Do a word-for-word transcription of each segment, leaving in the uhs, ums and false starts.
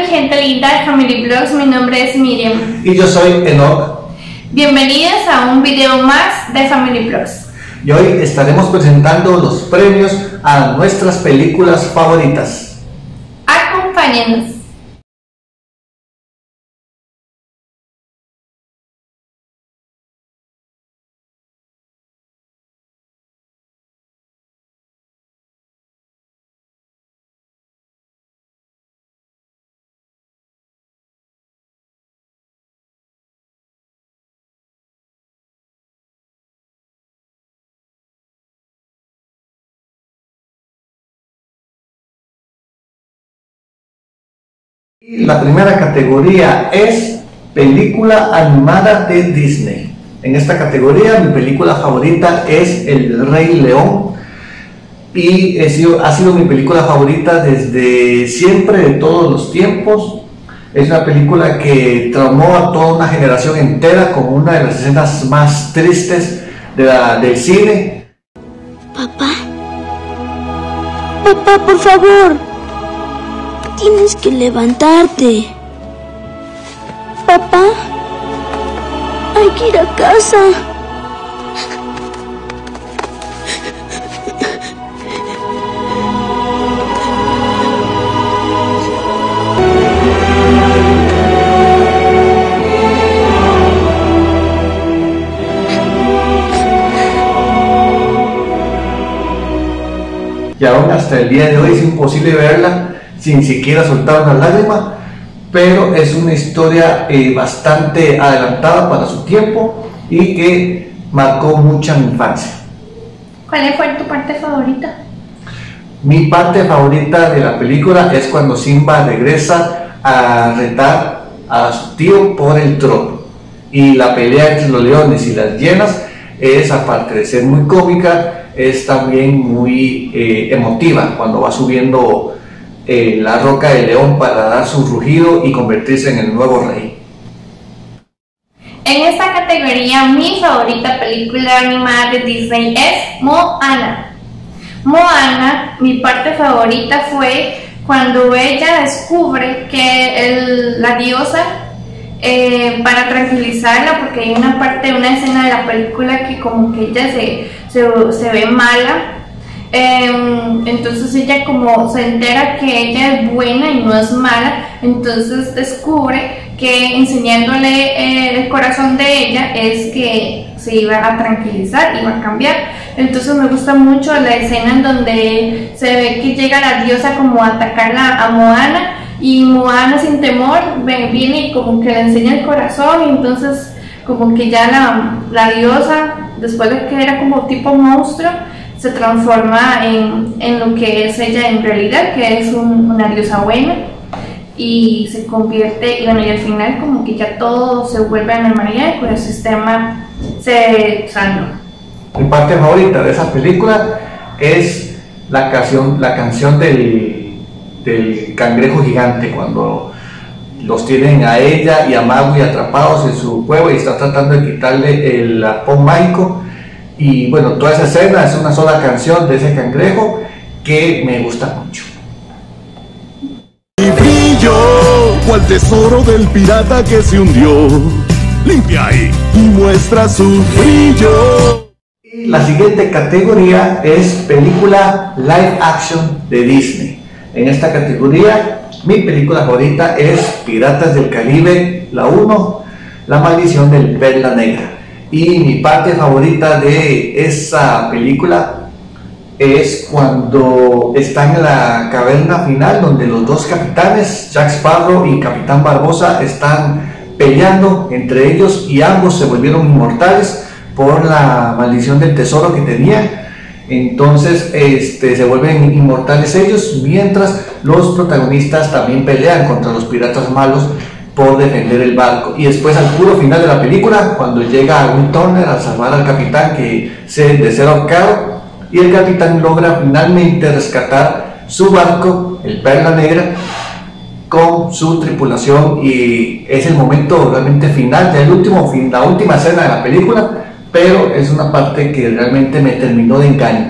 gente linda de Family Vlogs, mi nombre es Miriam. Y yo soy Enoch. Bienvenidos a un video más de Family Vlogs. Y hoy estaremos presentando los premios a nuestras películas favoritas. Acompáñenos. Y la primera categoría es película animada de Disney. En esta categoría mi película favorita es El Rey León y ha sido, ha sido mi película favorita desde siempre, de todos los tiempos. Es una película que traumó a toda una generación entera con una de las escenas más tristes de la, del cine. Papá, papá, por favor. Tienes que levantarte. Papá, hay que ir a casa. Y aún hasta el día de hoy es imposible verla sin siquiera soltar una lágrima, pero es una historia eh, bastante adelantada para su tiempo y que marcó mucha mi infancia. ¿Cuál fue tu parte favorita? Mi parte favorita de la película es cuando Simba regresa a retar a su tío por el trono, y la pelea entre los leones y las hienas es, aparte de ser muy cómica, es también muy eh, emotiva cuando va subiendo Eh, la roca de león para dar su rugido y convertirse en el nuevo rey. En esta categoría, mi favorita película animada de Disney es Moana. Moana, mi parte favorita fue cuando ella descubre que el, la diosa, eh, para tranquilizarla, porque hay una parte, una escena de la película que como que ella se, se, se ve mala. Eh, entonces ella como se entera que ella es buena y no es mala, entonces descubre que enseñándole eh, el corazón de ella es que se iba a tranquilizar, iba a cambiar. Entonces me gusta mucho la escena en donde se ve que llega la diosa como a atacarla a Moana, y Moana sin temor viene y como que le enseña el corazón, y entonces como que ya la, la diosa, después de que era como tipo monstruo, se transforma en, en lo que es ella en realidad, que es un, una diosa buena, y se convierte, y bueno, y al final como que ya todo se vuelve a normalidad y con el sistema se salva. Mi parte favorita de esa película es la canción, la canción del, del cangrejo gigante, cuando los tienen a ella y a Maui atrapados en su cueva y están tratando de quitarle el arpón mágico. Y bueno, toda esa escena es una sola canción de ese cangrejo que me gusta mucho. Y brillo, cual tesoro del pirata que se hundió. Limpia ahí y muestra su brillo. Y la siguiente categoría es película live action de Disney. En esta categoría, mi película favorita es Piratas del Caribe, la uno, La Maldición del Perla Negra. Y mi parte favorita de esa película es cuando están en la caverna final, donde los dos capitanes, Jack Sparrow y Capitán Barbosa, están peleando entre ellos y ambos se volvieron inmortales por la maldición del tesoro que tenían. Entonces este, se vuelven inmortales ellos, mientras los protagonistas también pelean contra los piratas malos por defender el barco. Y después, al puro final de la película, cuando llega Will Turner a salvar al capitán que se de ser ahorcado, y el capitán logra finalmente rescatar su barco, el Perla Negra, con su tripulación, y es el momento realmente final, ya el último fin, la última escena de la película, pero es una parte que realmente me terminó de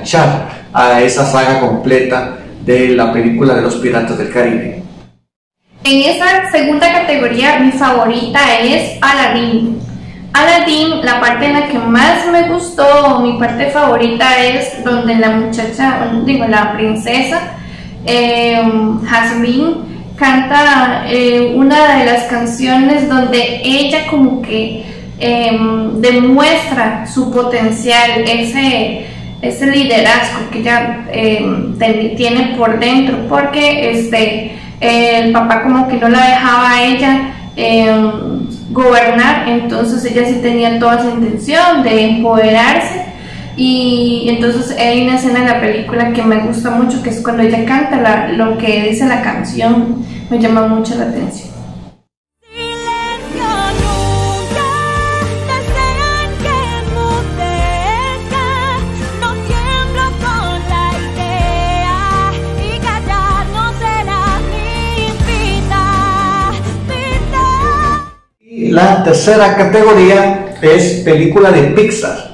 enganchar a esa saga completa de la película de los Piratas del Caribe. En esa segunda categoría, mi favorita es Aladdin. Aladdin, la parte en la que más me gustó, mi parte favorita es donde la muchacha, digo, la princesa eh, Jasmine canta eh, una de las canciones donde ella como que eh, demuestra su potencial, ese, ese liderazgo que ella eh, tiene por dentro, porque este, eh, el papá como que no la dejaba a ella eh, gobernar, entonces ella sí tenía toda esa intención de empoderarse. Y entonces hay una escena en la película que me gusta mucho, que es cuando ella canta la, lo que dice la canción, me llama mucho la atención. Y la tercera categoría es película de Pixar.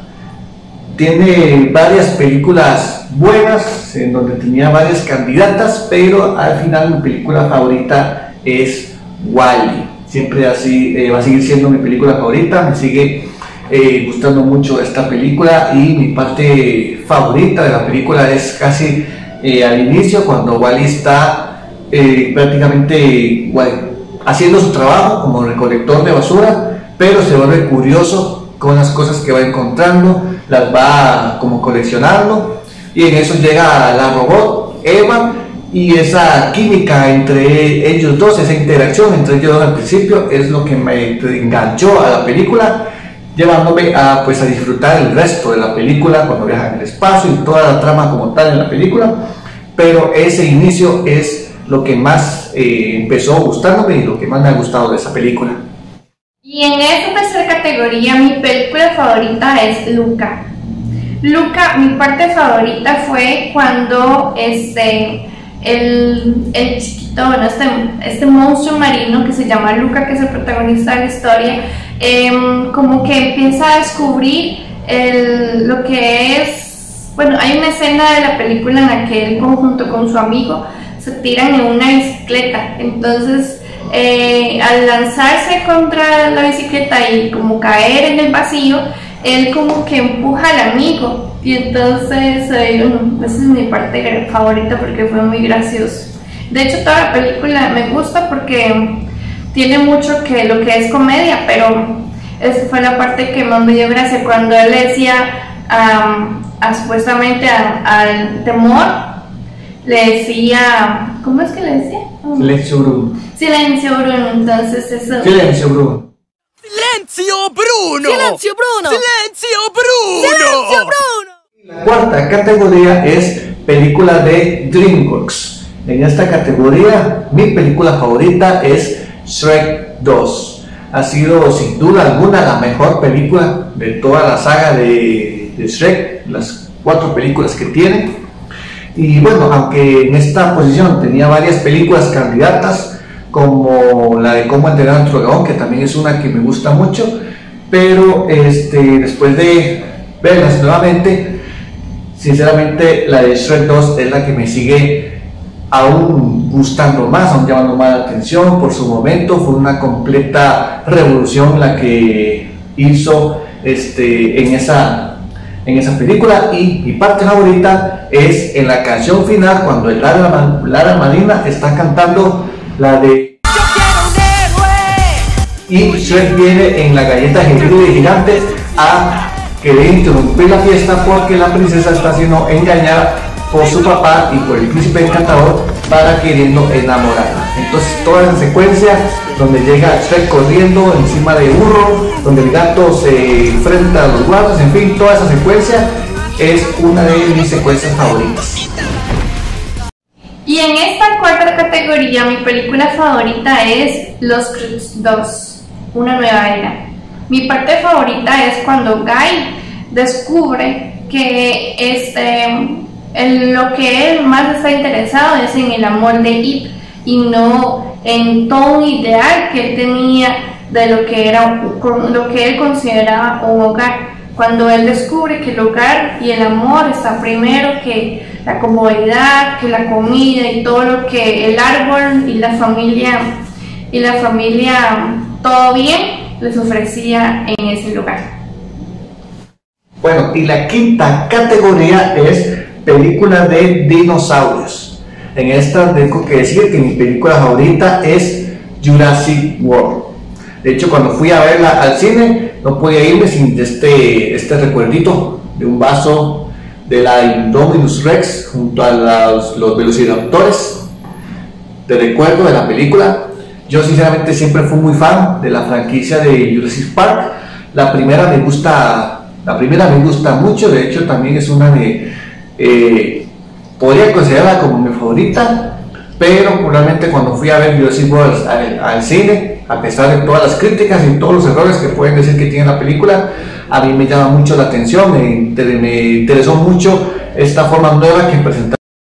Tiene varias películas buenas, en donde tenía varias candidatas, pero al final mi película favorita es Wall-E. Siempre así eh, va a seguir siendo mi película favorita, me sigue eh, gustando mucho esta película, y mi parte favorita de la película es casi eh, al inicio, cuando Wall-E está eh, prácticamente bueno, haciendo su trabajo como recolector de basura, pero se vuelve curioso con las cosas que va encontrando, las va como coleccionando, y en eso llega la robot Eva, y esa química entre ellos dos, esa interacción entre ellos dos al principio es lo que me enganchó a la película, llevándome a, pues, a disfrutar el resto de la película cuando viajan en el espacio y toda la trama como tal en la película. Pero ese inicio es lo que más eh, empezó gustándome y lo que más me ha gustado de esa película. Y en esta tercera categoría, mi película favorita es Luca. Luca, mi parte favorita fue cuando este, el, el chiquito, bueno, este, este monstruo marino que se llama Luca, que es el protagonista de la historia, eh, como que empieza a descubrir el, lo que es, bueno, hay una escena de la película en la que él junto con su amigo se tiran en una bicicleta, entonces Eh, al lanzarse contra la bicicleta y como caer en el vacío, él como que empuja al amigo, y entonces eh, bueno, esa es mi parte favorita porque fue muy gracioso. De hecho, toda la película me gusta porque tiene mucho que lo que es comedia, pero esa fue la parte que más me dio gracia, cuando él le decía um, a, supuestamente a, al temor, le decía, ¿cómo es que le decía? Silencio Bruno. Silencio Bruno, entonces eso. Silencio Bruno. Silencio Bruno. Silencio Bruno. Silencio Bruno. Silencio Bruno. La cuarta categoría es película de DreamWorks. En esta categoría mi película favorita es Shrek dos. Ha sido sin duda alguna la mejor película de toda la saga de, de Shrek, las cuatro películas que tiene. Y bueno, aunque en esta posición tenía varias películas candidatas, como la de Cómo entrenar a tu dragón, que también es una que me gusta mucho, pero este, después de verlas nuevamente, sinceramente la de Shrek dos es la que me sigue aún gustando más, aún llamando más la atención. Por su momento fue una completa revolución la que hizo este, en esa en esa película, y mi parte favorita es en la canción final, cuando el Lara, Lara Marina está cantando la de Yo quiero un héroe. y Shrek viene en la galleta jengibre gigante a querer interrumpir la fiesta porque la princesa está siendo engañada por su papá y por el príncipe encantador para queriendo enamorarla. Entonces toda la secuencia donde llega Shrek corriendo encima de burro, donde el gato se enfrenta a los guardias, en fin, toda esa secuencia es una de mis secuencias favoritas. Y en esta cuarta categoría, mi película favorita es Los Croods dos, Una Nueva Era. Mi parte favorita es cuando Guy descubre que este, en lo que él más está interesado es en el amor de Eve y no en todo un ideal que él tenía de lo que era lo que él consideraba un hogar. Cuando él descubre que el hogar y el amor está primero que la comodidad, que la comida y todo lo que el árbol y la familia y la familia todo bien les ofrecía en ese lugar. Bueno, y la quinta categoría es película de dinosaurios. En esta tengo que decir que mi película favorita es Jurassic World. De hecho, cuando fui a verla al cine, no podía irme sin este, este recuerdito de un vaso de la Indominus Rex junto a los, los velociraptores de recuerdo de la película. Yo sinceramente siempre fui muy fan de la franquicia de Jurassic Park. La primera me gusta, la primera me gusta mucho, de hecho también es una de, eh, podría considerarla como mi favorita, pero realmente cuando fui a ver Jurassic World al, al cine, a pesar de todas las críticas y todos los errores que pueden decir que tiene la película, a mí me llama mucho la atención, me, me interesó mucho esta forma nueva que presentaron.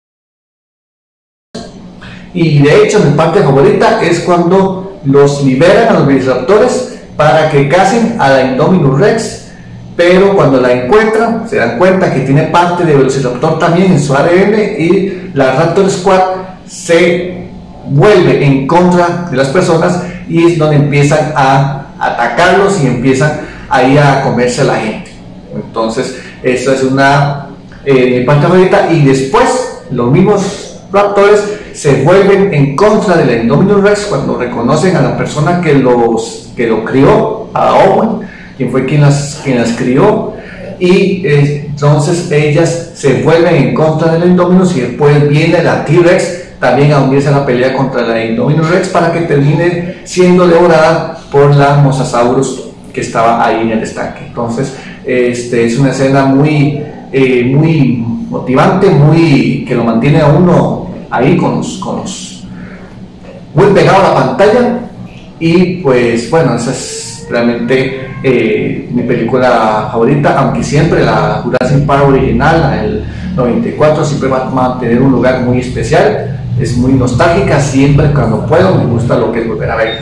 Y de hecho mi parte favorita es cuando los liberan a los velociraptores para que cacen a la Indominus Rex, pero cuando la encuentran se dan cuenta que tiene parte de velociraptor también en su A D N y la Raptor Squad se vuelve en contra de las personas y es donde empiezan a atacarlos y empiezan a ir a comerse a la gente. Entonces eso es una eh, parte favorita. Y después los mismos raptores se vuelven en contra de la Indominus Rex cuando reconocen a la persona que los que lo crió, a Owen, quien fue quien las, quien las crió, y eh, entonces ellas se vuelven en contra de la Indominus y después viene la T-Rex también a unirse a la pelea contra la Indominus Rex para que termine siendo devorada por la Mosasaurus que estaba ahí en el estanque. Entonces este, es una escena muy, eh, muy motivante, muy, que lo mantiene a uno ahí con los, con los muy pegado a la pantalla. Y pues bueno, esa es realmente eh, mi película favorita, aunque siempre la Jurassic Park original, la del noventa y cuatro, siempre va a mantener un lugar muy especial. Es muy nostálgica, siempre cuando puedo me gusta lo que es volver a verla.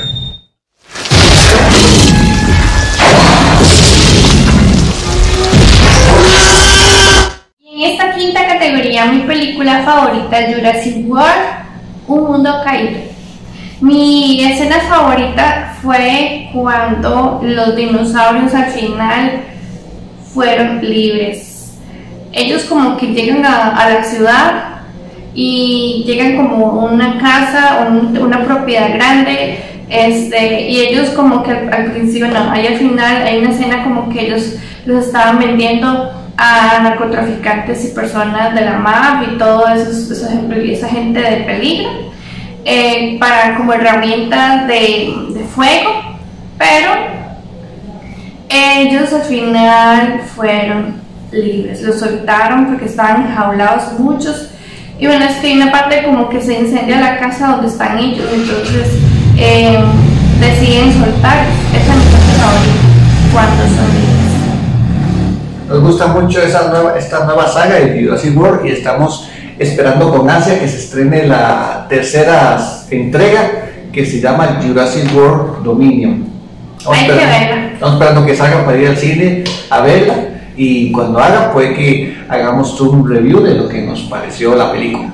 Y en esta quinta categoría, mi película favorita es Jurassic World, Un Mundo Caído. Mi escena favorita fue cuando los dinosaurios al final fueron libres. Ellos como que llegan a, a la ciudad y llegan como una casa, un, una propiedad grande, este, y ellos como que al, al principio no, ahí al final hay una escena como que ellos los estaban vendiendo a narcotraficantes y personas de la mafia y todo eso, esa, esa gente de peligro, eh, para como herramientas de, de fuego, pero ellos al final fueron libres, los soltaron porque estaban enjaulados muchos. Y bueno, es que hay una parte como que se incendia la casa donde están ellos, entonces eh, deciden soltar. Esa es mi parte favorita, cuando son libres. Nos gusta mucho esa nueva, esta nueva saga de Jurassic World y estamos esperando con ansia que se estrene la tercera entrega, que se llama Jurassic World Dominion. Estamos Hay que verla. Estamos esperando que salga para ir al cine a verla. Y cuando haga, puede que hagamos un review de lo que nos pareció la película.